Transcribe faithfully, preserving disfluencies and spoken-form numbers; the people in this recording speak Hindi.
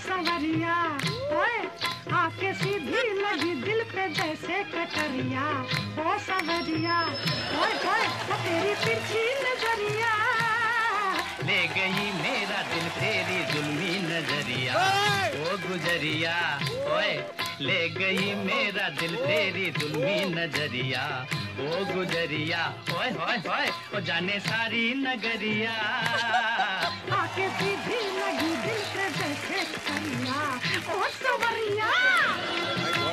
सवरिया ओए आके सीधी लगी दिल पे जैसे कटरिया ओ सवरिया ओए ओए तेरी तिरछी नजरिया ले गई मेरा दिल तेरी जुल्मी नजरिया ओ गुजरिया ओए ले गई मेरा दिल तेरी जुल्मी नजरिया ओ गुजरिया ओए होए होए ओ जाने सारी नगरिया आके सीधी लगी दिल पे जैसे कटरिया ओ सवरिया